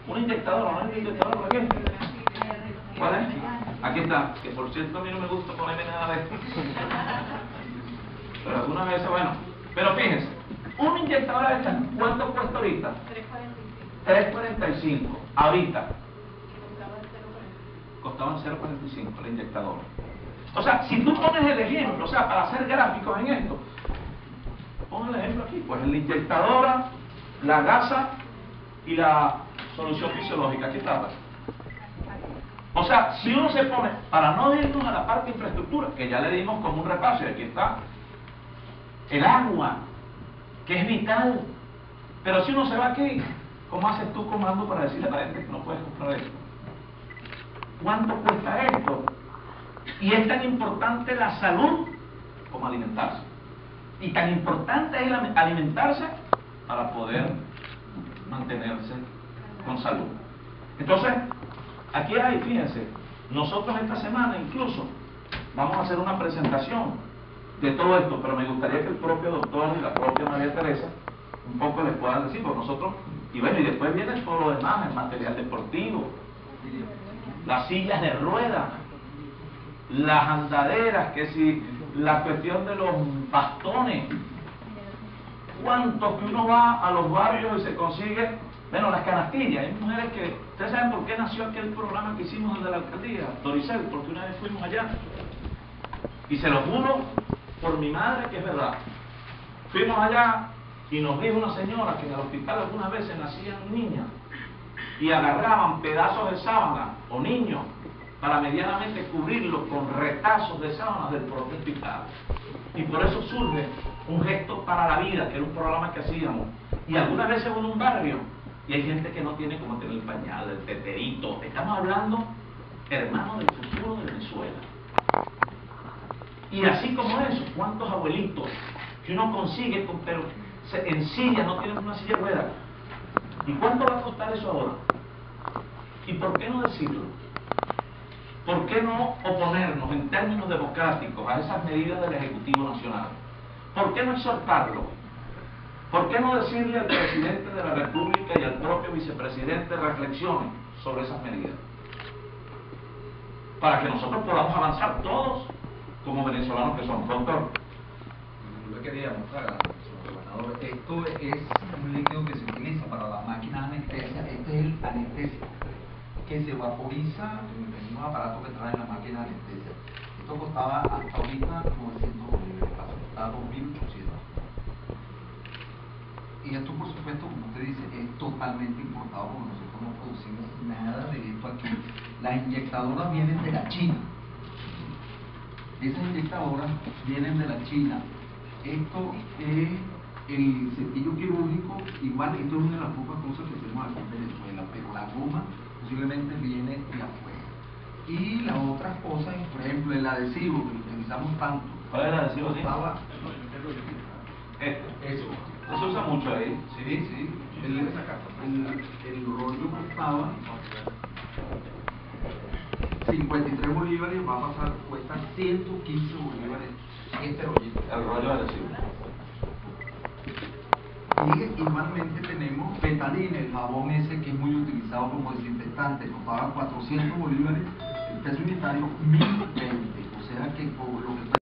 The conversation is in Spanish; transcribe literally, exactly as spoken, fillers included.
Una inyectadora, ¿no hay una inyectadora por aquí? ¿Cuál es? Aquí está, que por cierto a mí no me gusta ponerme nada de esto. Pero algunas veces, bueno. Pero fíjense, una inyectadora de esta, ¿cuánto cuesta ahorita? tres cuarenta y cinco. Ahorita. Costaban cero cuarenta y cinco la inyectadora. O sea, si tú pones el ejemplo, o sea, para hacer gráficos en esto, pon el ejemplo aquí, pues la inyectadora, la gasa y la solución fisiológica. Aquí está. O sea, si uno se pone, para no irnos a la parte de infraestructura, que ya le dimos como un repaso, y aquí está, el agua, que es vital. Pero si uno se va aquí, ¿cómo haces tú comando para decirle a la gente que no puedes comprar esto? ¿Cuánto cuesta esto? Y es tan importante la salud como alimentarse. Y tan importante es el alimentarse para poder mantenerse con salud. Entonces, aquí hay, fíjense, nosotros esta semana incluso vamos a hacer una presentación de todo esto, pero me gustaría que el propio doctor y la propia María Teresa un poco les puedan decir, por nosotros, y bueno, y después viene todo lo demás, el material deportivo, las sillas de ruedas, las andaderas, que si la cuestión de los bastones, cuánto que uno va a los barrios y se consigue, bueno, las canastillas. Hay mujeres que, ¿ustedes saben por qué nació aquel programa que hicimos desde la alcaldía, Doricel? Porque una vez fuimos allá, y se lo juro por mi madre que es verdad. Fuimos allá y nos dijo una señora que en el hospital algunas veces nacían niñas y agarraban pedazos de sábana o niños para medianamente cubrirlos con retazos de sábanas del propio hospital. Y por eso surge un gesto para la vida, que era un programa que hacíamos. Y algunas veces en un barrio, y hay gente que no tiene como tener el pañal, el teterito. Estamos hablando, hermano, del futuro de Venezuela. Y así como eso, ¿cuántos abuelitos que uno consigue, pero en silla, no tienen una silla de ruedas? ¿Y cuánto va a costar eso ahora? ¿Y por qué no decirlo? ¿Por qué no oponernos en términos democráticos a esas medidas del Ejecutivo Nacional? ¿Por qué no exhortarlo? ¿Por qué no decirle al presidente de la República y al propio vicepresidente reflexionen sobre esas medidas? Para que nosotros podamos avanzar todos como venezolanos que somos. Doctor. Yo le quería mostrar, señor gobernador, esto es un líquido que se utiliza para la máquina de anestesia. Este es el anestésico que se vaporiza en un aparato que trae la máquina de anestesia. Esto costaba hasta ahorita novecientos bolívares, costaba dos mil ochocientos. Y esto, por supuesto, como usted dice, es totalmente importado porque nosotros no producimos nada de esto aquí. Las inyectadoras vienen de la China. Esas inyectadoras vienen de la China. Esto es el cepillo quirúrgico, igual, esto es una de las pocas cosas que tenemos aquí en Venezuela, pero la goma posiblemente viene de afuera. Y la otra cosa es, por ejemplo, el adhesivo que lo utilizamos tanto. ¿Cuál es el adhesivo? Costaba, Esto. Eso. Eso se usa mucho ahí. Sí, sí. El, el, el rollo costaba cincuenta y tres bolívares, va a pasar, cuesta ciento quince bolívares este rollito. El rollo adhesivo. Y igualmente tenemos Betadine, el jabón ese que es muy utilizado como desinfectante, costaba cuatrocientos bolívares, el peso unitario mil veinte, o sea que por lo que